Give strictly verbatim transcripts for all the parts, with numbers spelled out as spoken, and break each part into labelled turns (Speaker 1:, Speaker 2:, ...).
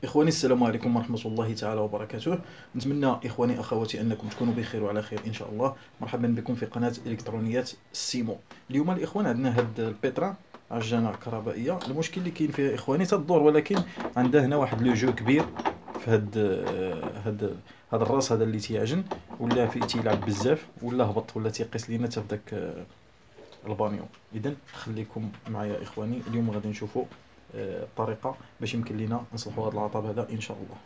Speaker 1: إخواني السلام عليكم ورحمة الله تعالى وبركاته. نتمنى إخواني أخواتي أنكم تكونوا بخير وعلى خير إن شاء الله. مرحبا بكم في قناة إلكترونيات سيمو. اليوم الإخوان عندنا هاد البيترا عجانة كهربائية. المشكل اللي كاين فيها إخواني تدور، ولكن عندها هنا واحد لو جو كبير في هاد هاد هاد الراس هذا اللي تيعجن، ولا في تيلعب بزاف، ولا هبط ولا تيقيس لينا حتى في داك البانيو. إذن خليكم معايا إخواني، اليوم غادي نشوفوا الطريقه باش يمكن لينا نصلحوا هذا العطب هذا ان شاء الله.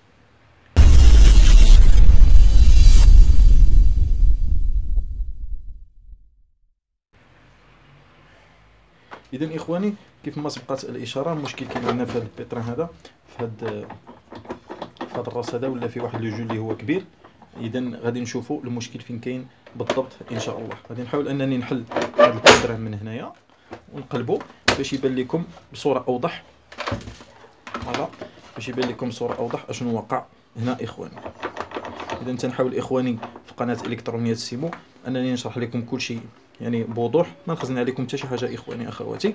Speaker 1: اذا اخواني كيف ما سبقت الاشاره، المشكل كاين عندنا في هذا البيتران هذا، في هذا في هذا الراس هذا، ولا في واحد لو جو اللي هو كبير. اذا غادي نشوفوا المشكل فين كاين بالضبط ان شاء الله. غادي نحاول انني نحل هذا البيتران من هنايا ونقلبه باش يبان لكم بصوره اوضح. فوالا باش يبان لكم بصوره اوضح اشنو وقع هنا اخواني. اذا تنحاول اخواني في قناه الكترونيات سيمو انني نشرح لكم كل شيء يعني بوضوح، ما نخزن عليكم حتى شي حاجه اخواني اخواتي،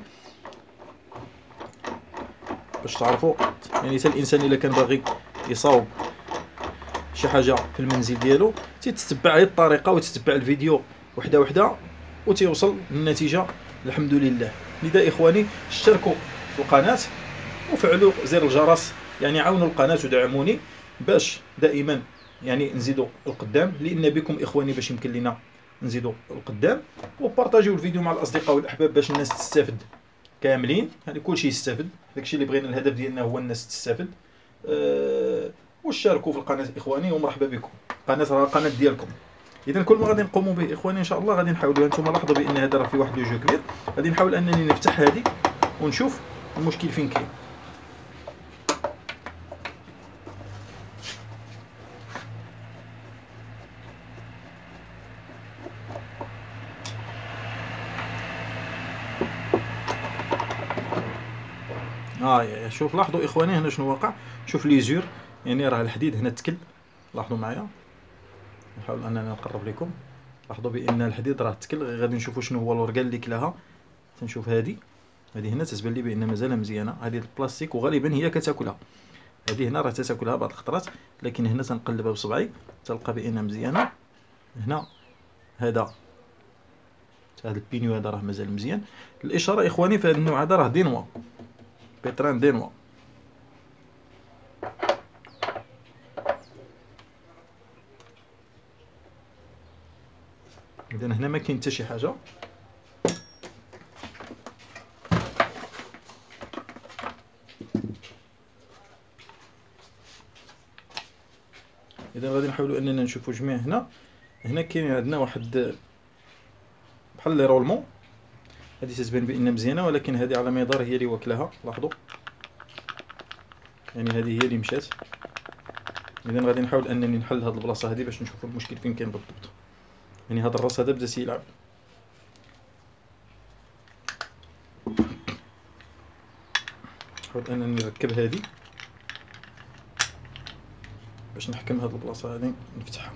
Speaker 1: باش تعرفوا يعني حتى الانسان الا كان باغي يصاوب شي حاجه في المنزل ديالو تيتبع هذه الطريقه وتتبع الفيديو وحده وحده وتيوصل للنتيجه الحمد لله. لذا اخواني اشتركوا في القناه وفعلوا زر الجرس، يعني عاونوا القناه ودعموني باش دائما يعني نزيدوا القدام، لان بكم اخواني باش يمكن لنا نزيدوا القدام. وبارطاجيو الفيديو مع الاصدقاء والاحباب باش الناس تستافد كاملين، يعني كلشي يستافد، داكشي اللي بغينا الهدف ديالنا هو الناس تستافد. أه واشتركوا في القناه اخواني ومرحبا بكم، قناه راه قناه ديالكم. اذا كل ما غادي نقوموا به اخواني ان شاء الله غادي نحاولوا. انتم لاحظوا بان هذا راه في واحد لو جو كبير، غادي نحاول انني نفتح هذه ونشوف المشكل فين كاين. اه يا شوف لاحظوا اخواني هنا شنو وقع. شوف لي زور، يعني راه الحديد هنا تكل. لاحظوا معايا، نحاول اننا نقرب لكم. لاحظوا بان الحديد راه تكل. غادي نشوفوا شنو هو الورقال اللي كلاها. تنشوف هذه هذه هنا تتبان لي بان مازال مزيانه، هذه البلاستيك وغالبا هي كتاكلها. هذه هنا راه تتاكلها بعض الخطرات، لكن هنا تنقلبها بصبعي تلقى بان مزيانه. هنا هذا هذا البينيو هذا راه مازال مزيان. الاشاره اخواني في هذا النوع هذا راه دينوا، بيتران دينوا. اذا هنا ما كاين حتى شي حاجه. اذا غادي نحاولوا اننا نشوفوا جميع. هنا هنا كاين عندنا واحد بحال لي رولمون، هذه تتبان بان مزيانه، ولكن هذه على مدار هي اللي واكلاها. لاحظوا يعني هذه هي اللي مشات. اذا غادي نحاول انني نحل هذه البلاصه هذه باش نشوفوا المشكل فين كاين بالضبط. يعني هذا الراس هذا بدا تيلعب. نحاول انني نركب هذه باش نحكم هذه البلاصه هذه نفتحها.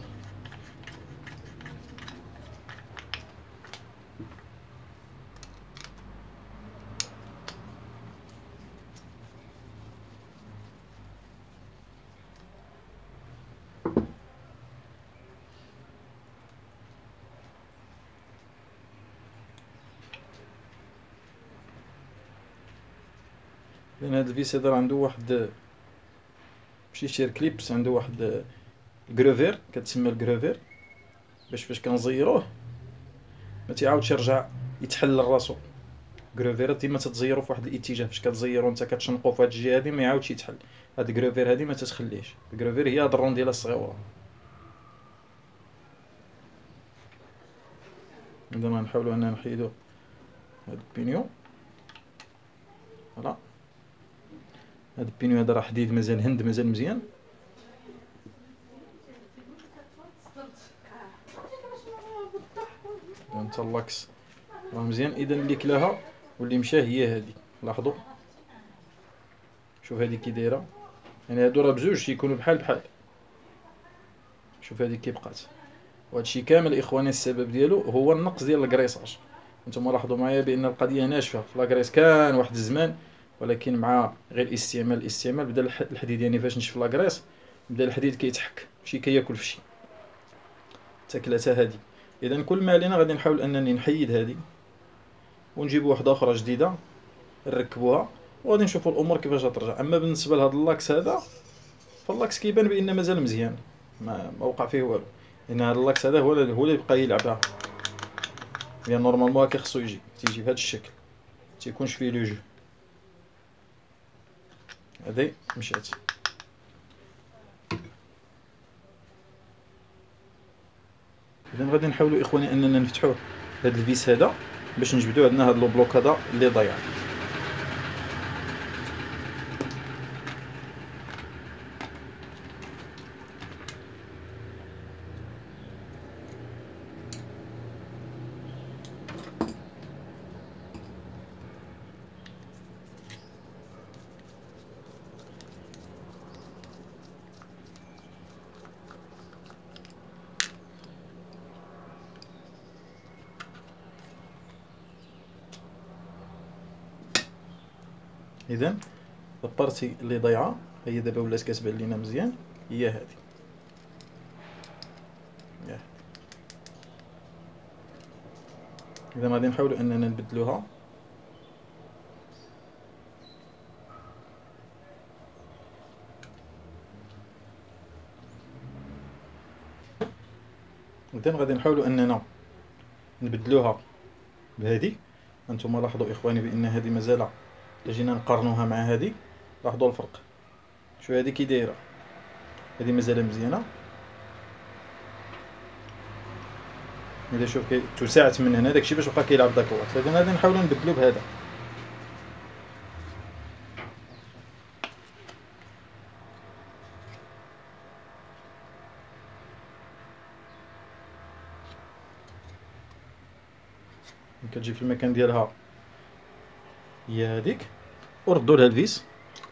Speaker 1: لان هذا الفيس هذا عنده واحد ماشي شير كليبس، عنده واحد كروفير كتسمى الكروفير، باش فاش كنزيروه ما تيعاودش يرجع يتحل لراسو. كروفير ديما تتزيرو في واحد الاتجاه، فاش كتزيرو انت كتشنقو في هاد الجهه هادي ما يعاودش يتحل. هاد الكروفير هادي ما تتخليش. الكروفير هي هاد الرون ديالها الصغيوره. اذا غنحاولوا اننا نحيدو هاد البينيو. فوالا هاد البينيو هذا راه حديد مازال هند، مازال مزيان. انت اللاكس راه مزيان. اذا اللي كلاها واللي مشى هي هذه. لاحظوا شوف هذه كي دايره، يعني هادو راه بجوج تيكونوا بحال بحال. شوف هذه كي بقات. وهادشي كامل اخواني السبب ديالو هو النقص ديال الكريساج. نتوما لاحظوا معايا بان القضيه ناشفه في لاكريس. كان واحد الزمان ولكن مع غير الاستعمال الاستعمال بدا الحديد، يعني فاش نشف لاكريس بدا الحديد كيتحك ماشي كياكل في شي تاكلتها هادي. اذا كل ما علينا غادي نحاول انني نحيد هادي ونجيب واحده اخرى جديده نركبوها وغادي نشوفوا الامور كيفاش غترجع. اما بالنسبه لهذا اللاكس هذا فاللاكس كيبان بان مازال مزيان، ما, ما وقع فيه والو، لان هذا اللاكس هذا هو هو اللي بقى يلعبها، لان نورمالمون هكا خصو يجي تيجي بهذا الشكل تيكونش فيه لو جو. هذه مشات. اذا غادي نحاولوا اخواني اننا نفتحوا هذا الفيس هذا باش نجبدوا عندنا هذا لو بلوك هذا اللي ضيع. اذا البارتي اللي ضايعه هي دابا ولات كتبان لينا مزيان، هي هذه. اذا غادي نحاولوا اننا نبدلوها. اذا غادي نحاولوا اننا نبدلوها بهذه. انتم لاحظوا اخواني بان هذه مازال الا جينا نقارنوها مع هذه لاحظوا الفرق. شو هذه كي دايره، هذه مازال مزيانه. اذا شوف كي توسعت من هنا داكشي باش بقى كيلعب داك الوقت. اذا غادي نحاولوا نبدلو بهذا. كتجي في المكان ديالها هي هذيك، وردوا لها الفيس.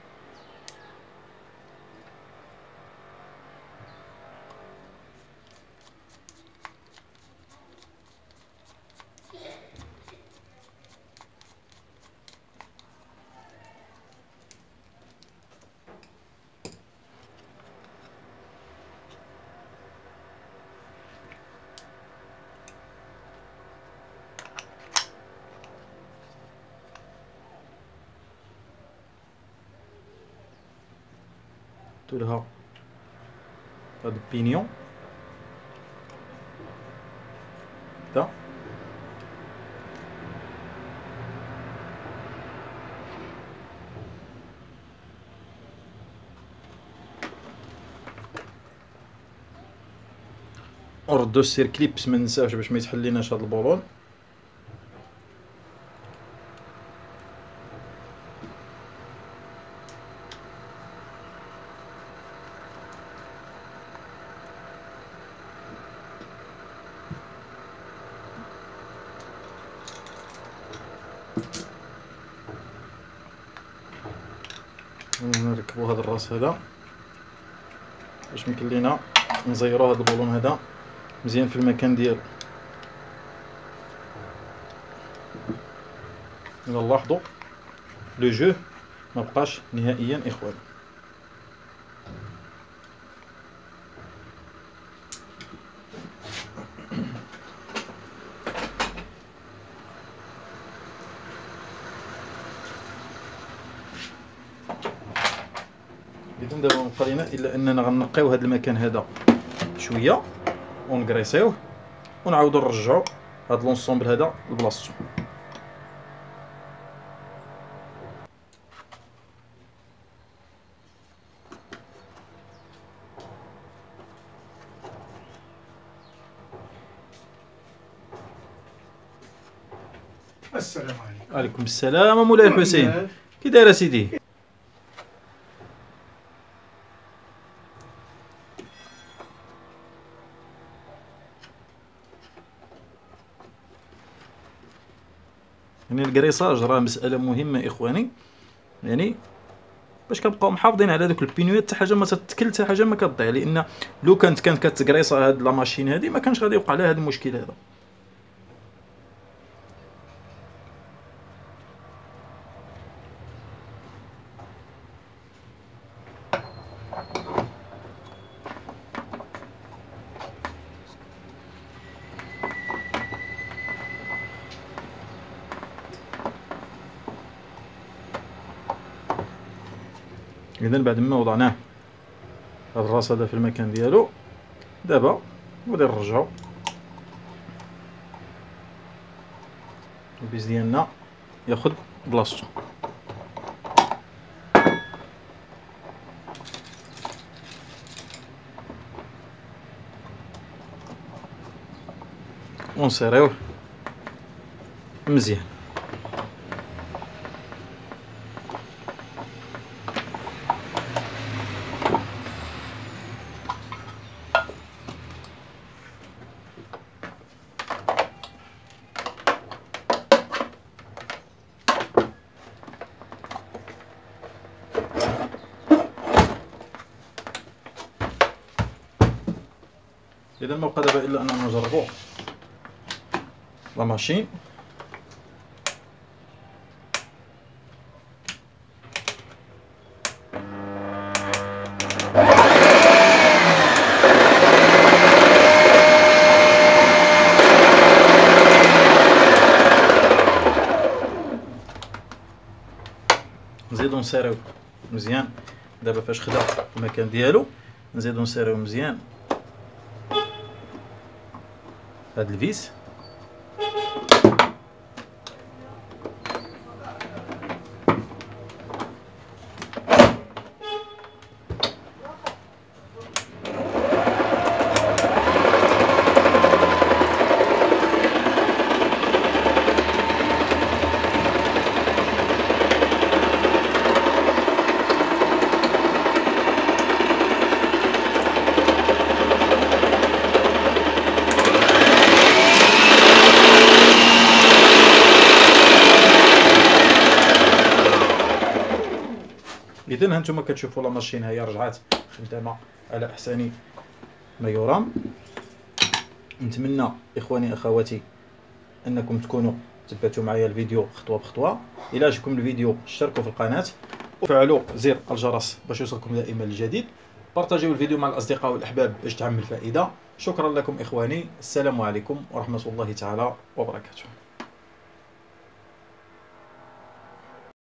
Speaker 1: لها هاد البينيون هكدا، وردو السير كليبس ما ننساوش باش ما يتحل ليناش هاد البولون. نركبو هذا الراس هذا باش يمكن لينا نزيرو هذا البولون هذا مزيان في المكان ديالو. اذا لاحظوا لو جو ما بقاش نهائيا اخوان. اذا دابا مبقى لينا الا اننا غنقيو هذا المكان هذا شويه ونكريسيوه ونعاودو نرجعو هاد لونسومبل هذا لبلاصتو.
Speaker 2: السلام عليكم.
Speaker 1: وعليكم السلام مولاي الحسين، كي داير سيدي؟ يعني الكريساج راه مسألة مهمة إخواني، يعني باش كنبقاو محافظين على دوك البينويات حتى حاجة ما تتكل حتى حاجة ما كتضيع، لأن لو كانت كانت كتكريسا هاد لا ماشين هادي ما كانش غادي يوقع لها هاد المشكل هذا. اذا بعد ما وضعناه هاد الراس هذا في المكان ديالو، دابا غادي نرجعو البيز ديالنا ياخد بلاصتو. ونسيريوه مزيان. اذا ما بقى دابا الا اننا نجربو لا ماشين. نزيدو نسيريو مزيان. دابا فاش خدا المكان ديالو نزيدو نسيريو مزيان هاد الفيس. اذا هانتوما كتشوفوا لا ماشين هي رجعات خدامه على احسن ما يرام. نتمنى اخواني اخواتي انكم تكونوا تبعتوا معايا الفيديو خطوه بخطوه. الى عجبكم الفيديو اشتركوا في القناه وفعلوا زر الجرس باش يوصلكم دائما الجديد. بارطاجيو الفيديو مع الاصدقاء والاحباب باش تعم الفائده. شكرا لكم اخواني، السلام عليكم ورحمه الله تعالى وبركاته.